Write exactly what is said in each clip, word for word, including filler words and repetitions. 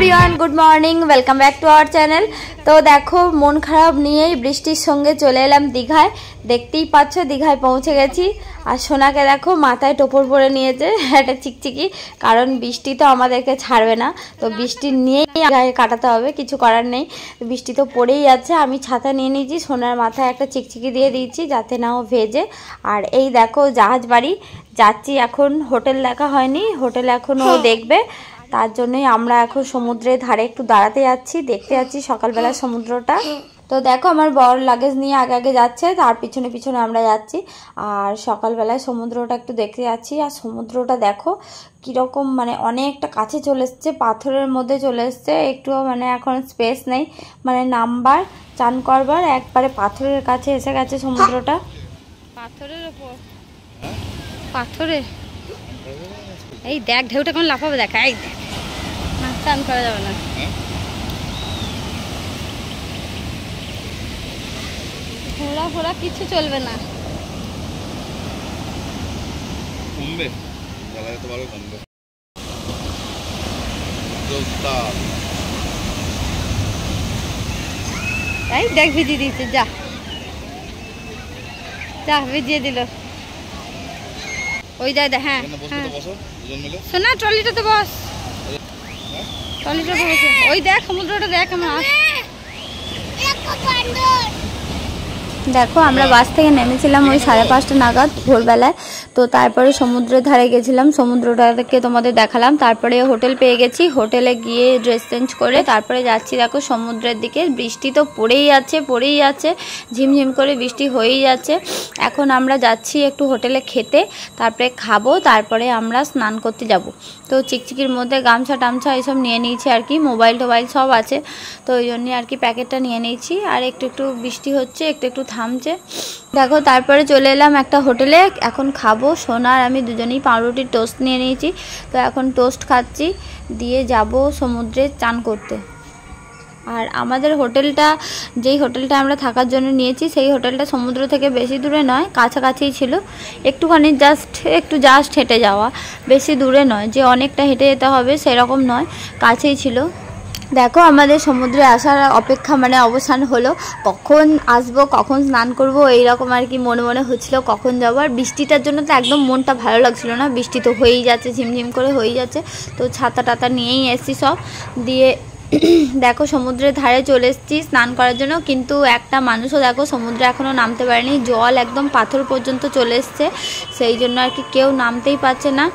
Everyone good morning welcome back to our channel. तो देखो मन खराब निये बृष्टिर संगे चले एलाम दीघाय। देखतेई पाচ্ছ दीघाय पहुँचे गेছি। আর সোনাকে দেখো মাথায় টোপর পরে নিয়েছে একটা চিকচিকি, কারণ বৃষ্টি তো আমাদেরকে ছাড়বে না, তো বৃষ্টি নিয়েই গায়ে কাটাতে হবে, কিছু করার নেই। বৃষ্টি তো পড়েই যাচ্ছে। আমি ছাতা নিয়ে নিয়েছি, সোনার মাথায় একটা চিকচিকি দিয়ে দিয়েছি যাতে না ও ভেজে। আর এই দেখো জাহাজ বাড়ি যাচ্ছি এখন। হোটেল দেখা হয়নি, হোটেল এখন ও দেখবে, তার জন্যই আমরা এখন সমুদ্রের ধারে একটু দাঁড়াতে যাচ্ছি, দেখতে যাচ্ছি সকালবেলা সমুদ্রটা। তো দেখো আমার বর লাগেজ নিয়ে আগে আগে যাচ্ছে, তার পিছনে পিছনে আমরা যাচ্ছি। আর সকালবেলায় সমুদ্রটা একটু দেখতে যাচ্ছি। আর সমুদ্রটা দেখো কীরকম, মানে অনেকটা কাছে চলে এসছে, পাথরের মধ্যে চলে এসছে, একটু মানে এখন স্পেস নেই, মানে নামবার চান করবার একবারে পাথরের কাছে এসে গেছে সমুদ্রটা। পাথরের ওপর পাথরে এই দেখ ঢেউটা কেমন লাফাবে, দেখ এই দেখ, না চান করা যাবে না। ঘোড়া ফোড়া কিছু চলবে না। কমবে জ্বালাতে পারো কমবে। এই দেখ ভিজিয়ে দিচ্ছে, যা যা ভিজিয়ে দিল। ওই দেখ, হ্যাঁ শোনা ট্রলিটাতে বস, ট্রলিটাতে বসে ওই দেখ সমুদ্রটা দেখ কেমন আসছে। দেখো আমরা বাস থেকে নেমেছিলাম ওই সাড়ে পাঁচটা নাগাদ ভোরবেলায়। তো তারপরে সমুদ্রের ধারে গেছিলাম, সমুদ্রটাকে তোমাদের দেখালাম। তারপরে হোটেল পেয়ে গেছি, হোটেলে গিয়ে ড্রেস চেঞ্জ করে তারপরে যাচ্ছি দেখো সমুদ্রের দিকে। বৃষ্টি তো পড়েই যাচ্ছে পড়েই যাচ্ছে ঝিমঝিম করে বৃষ্টি হয়েই যাচ্ছে। এখন আমরা যাচ্ছি একটু হোটেলে খেতে, তারপরে খাবো, তারপরে আমরা স্নান করতে যাব। তো চিকচিকির মধ্যে গামছা টামছা এইসব নিয়ে নিয়েছি আর কি, মোবাইল টোবাইল সব আছে, তো ওই জন্যই আর কি প্যাকেটটা নিয়ে নিয়েছি। আর একটু একটু বৃষ্টি হচ্ছে, একটু একটু থামছে। দেখো তারপরে চলে এলাম একটা হোটেলে, এখন খাবো। সোনার আমি দুজনেই পাউরুটির টোস্ট নিয়ে নিয়েছি, তো এখন টোস্ট খাচ্ছি, দিয়ে যাব সমুদ্রে চান করতে। আর আমাদের হোটেলটা, যেই হোটেলটা আমরা থাকার জন্য নিয়েছি, সেই হোটেলটা সমুদ্র থেকে বেশি দূরে নয়, কাছাকাছিই ছিল, একটুখানি জাস্ট একটু জাস্ট হেঁটে যাওয়া, বেশি দূরে নয় যে অনেকটা হেঁটে যেতে হবে সেরকম নয়, কাছেই ছিল। দেখো আমাদের সমুদ্রে আসার অপেক্ষা মানে অবসান হলো, কখন আসবো কখন স্নান করব এইরকম আর কি মনে মনে হচ্ছিল, কখন যাবো। আর বৃষ্টিটার জন্য তো একদম মনটা ভালো লাগছিল না, বৃষ্টি তো হয়েই যাচ্ছে ঝিমঝিম করে হয়েই যাচ্ছে। তো ছাতা টাতা নিয়েই এসছি সব, দিয়ে দেখো সমুদ্রের ধারে চলে এসেছি স্নান করার জন্য। কিন্তু একটা মানুষও দেখো সমুদ্রে এখনও নামতে পারেনি, জল একদম পাথর পর্যন্ত চলে এসছে, সেই জন্য আর কি কেউ নামতেই পারছে না।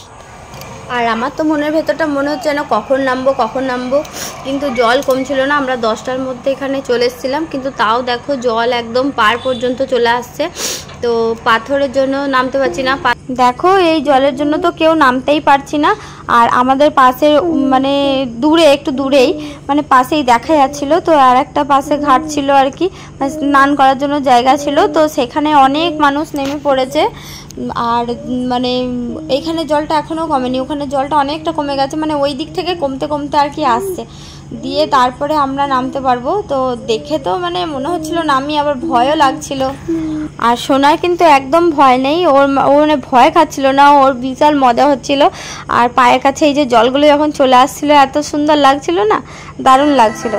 আর আমার তো মনের ভেতরটা মনে হচ্ছে না কখন নামবো কখন নামবো, কিন্তু জল কমছিল না। আমরা দশটার মধ্যে এখানে চলে এসেছিলাম, কিন্তু তাও দেখো জল একদম পার পর্যন্ত চলে আসছে, তো পাথরের জন্য নামতে পারছি না। দেখো এই জলের জন্য তো কেউ নামতেই পারছি না। আর আমাদের পাশে মানে দূরে একটু দূরেই মানে পাশেই দেখা যাচ্ছিলো, তো আর একটা পাশে ঘাট ছিল আর কি, স্নান করার জন্য জায়গা ছিল, তো সেখানে অনেক মানুষ নেমে পড়েছে। আর মানে এইখানে জলটা এখনও কমেনি, ওখানে জলটা অনেকটা কমে গেছে, মানে ওই দিক থেকে কমতে কমতে আর কি আসছে, দিয়ে তারপরে আমরা নামতে পারবো। তো দেখে তো মানে মনে হচ্ছিল নামি, আবার ভয়ও লাগছিল। আর সোনার কিন্তু একদম ভয় নেই, ওর ও মানে ভয় খাচ্ছিল না, ওর বিশাল মজা হচ্ছিল। আর পায়ের কাছে এই যে জলগুলো যখন চলে আসছিল এত সুন্দর লাগছিল না, দারুণ লাগছিল।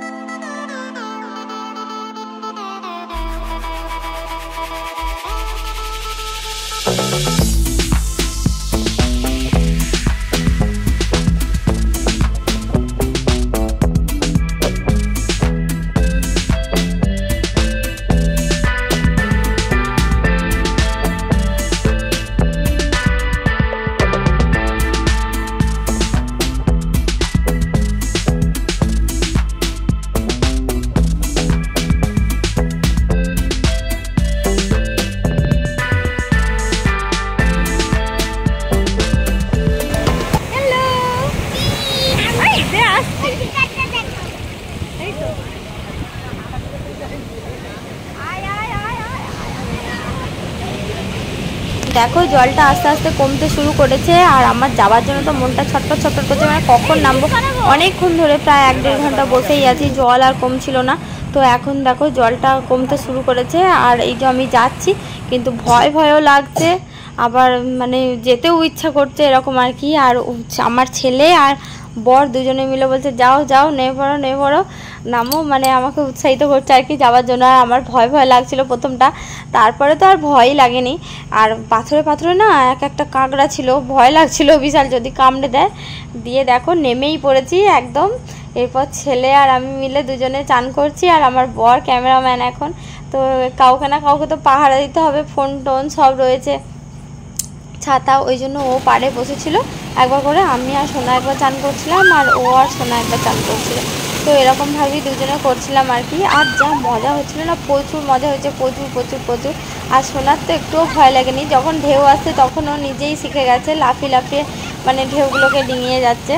দেখো জলটা আস্তে আস্তে কমতে শুরু করেছে, আর আমার যাওয়ার জন্য তো মনটা ছটফট ছটফট করছে, মানে কখন নামবো। অনেকক্ষণ ধরে প্রায় এক দেড় ঘন্টা বসেই আছি, জল আর কমছিল না। তো এখন দেখো জলটা কমতে শুরু করেছে, আর এই যে আমি যাচ্ছি কিন্তু ভয় ভয়ও লাগছে, আবার মানে যেতেও ইচ্ছা করছে এরকম আর কি। আর আমার ছেলে আর বর দুজনে মিলে বলছে যাও যাও নেমে পড়ো নেমে পড়ো নামো, মানে আমাকে উৎসাহিত করছে আর কি যাওয়ার জন্য। আর আমার ভয় ভয় লাগছিল প্রথমটা, তারপরে তো আর ভয়ই লাগেনি। আর পাথরে পাথরে না এক একটা কাঁকড়া ছিল, ভয় লাগছিল বিশাল যদি কামড়ে দেয়। দিয়ে দেখো নেমেই পড়েছি একদম। এরপর ছেলে আর আমি মিলে দুজনে চান করছি, আর আমার বর ক্যামেরাম্যান এখন। তো কাউকে না কাউকে তো পাহারা দিতে হবে, ফোন টোন সব রয়েছে, ছাতা, ওই জন্য ও পাড়ে বসেছিল একবার করে, আমি আর সোনা একবার চান করছিলাম আর ও আর সোনা একবার চান করছিল। তো এরকমভাবেই দুজনে করছিলাম আর কি। আর যা মজা হচ্ছিলো না, প্রচুর মজা হয়েছে, প্রচুর প্রচুর প্রচুর। আর সোনার তো একটুও ভয় লাগেনি, যখন ঢেউ আসছে তখন ও নিজেই শিখে গেছে, লাফিয়ে লাফিয়ে মানে ঢেউগুলোকে ডিঙিয়ে যাচ্ছে।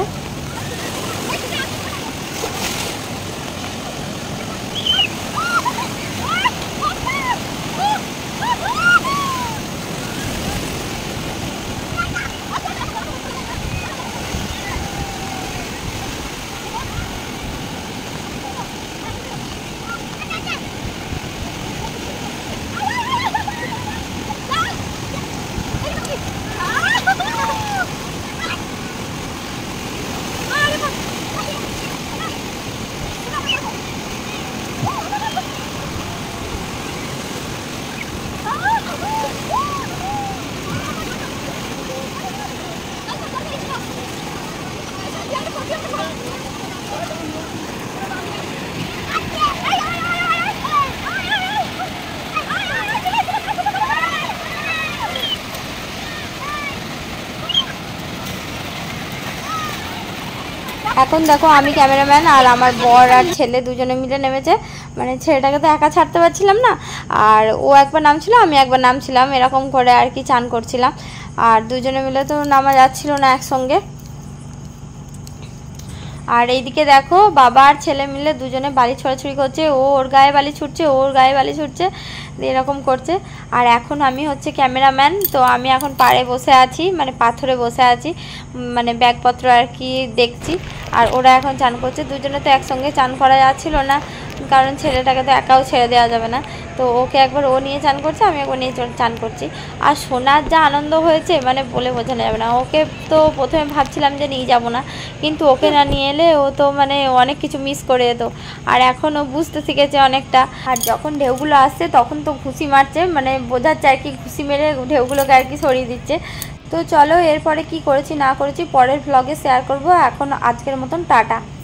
এখন দেখো আমি ক্যামেরাম্যান আর আমার বর আর ছেলে দুজনে মিলে নেমেছে, মানে ছেলেটাকে তো একা ছাড়তে পারছিলাম না, আর ও একবার নামছিল আমি একবার নামছিলাম, এরকম করে আর কি চান করছিলাম। আর দুজনে মিলে তো নামা যাচ্ছিল না একসঙ্গে। আর এইদিকে দেখো বাবা আর ছেলে মিলে দুজনে বালি ছোড়াছুড়ি করছে, ও ওর গায়ে বালি ছুটছে, ওর গায়ে বালি ছুটছে, এরকম করছে। আর এখন আমি হচ্ছে ক্যামেরাম্যান, তো আমি এখন পাড়ে বসে আছি, মানে পাথরে বসে আছি, মানে ব্যাগপত্র আর কি দেখছি। আর ওরা এখন চান করছে, দুজনে তো একসঙ্গে চান করা যাচ্ছিল না, কারণ ছেলেটাকে তো একাও ছেড়ে দেওয়া যাবে না। তো ওকে একবার ও নিয়ে চান করছে, আমি একবার নিয়ে চান করছি। আর সোনার যা আনন্দ হয়েছে মানে বলে বোঝানো যাবে না। ওকে তো প্রথমে ভাবছিলাম যে নিয়ে যাব না, কিন্তু ওকে না নিয়ে এলে ও তো মানে অনেক কিছু মিস করে যেত। আর এখন ও বুঝতে শিখেছে অনেকটা। আর যখন ঢেউগুলো আসছে তখন তো ঘুষি মারছে, মানে বোঝাচ্ছে আর কি, ঘুষি মেরে ঢেউগুলোকে আর কি সরিয়ে দিচ্ছে। তো চলো এরপরে কি করেছি না করেছি পরের ভ্লগে শেয়ার করব। এখন আজকের মতন টাটা।